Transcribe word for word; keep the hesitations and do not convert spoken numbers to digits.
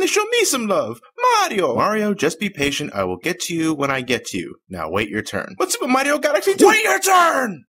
finally show me some love. Mario! Mario, just be patient. I will get to you when I get to you. Now wait your turn. What's Super Mario Galaxy two? Wait your turn!